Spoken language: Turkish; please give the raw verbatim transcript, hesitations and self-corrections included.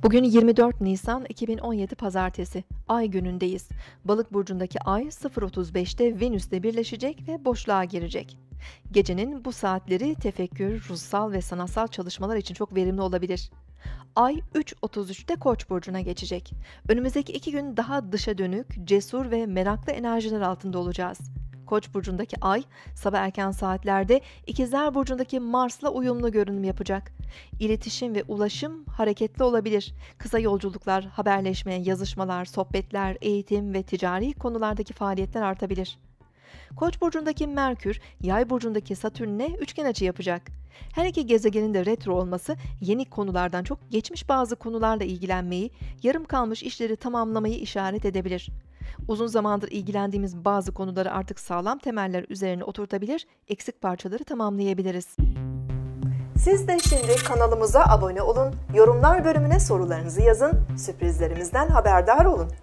Bugün yirmi dört Nisan iki bin on yedi Pazartesi, Ay günündeyiz. Balık burcundaki Ay sıfır otuz beşte Venüs'le birleşecek ve boşluğa girecek. Gecenin bu saatleri tefekkür, ruhsal ve sanatsal çalışmalar için çok verimli olabilir. Ay üç otuz üçte Koç burcuna geçecek. Önümüzdeki iki gün daha dışa dönük, cesur ve meraklı enerjiler altında olacağız. Koç burcundaki Ay, sabah erken saatlerde İkizler burcundaki Mars'la uyumlu görünüm yapacak. İletişim ve ulaşım hareketli olabilir. Kısa yolculuklar, haberleşme, yazışmalar, sohbetler, eğitim ve ticari konulardaki faaliyetler artabilir. Koç burcundaki Merkür, Yay burcundaki Satürn'le üçgen açı yapacak. Her iki gezegenin de retro olması yeni konulardan çok geçmiş bazı konularla ilgilenmeyi, yarım kalmış işleri tamamlamayı işaret edebilir. Uzun zamandır ilgilendiğimiz bazı konuları artık sağlam temeller üzerine oturtabilir, eksik parçaları tamamlayabiliriz. Siz de şimdi kanalımıza abone olun, yorumlar bölümüne sorularınızı yazın, sürprizlerimizden haberdar olun.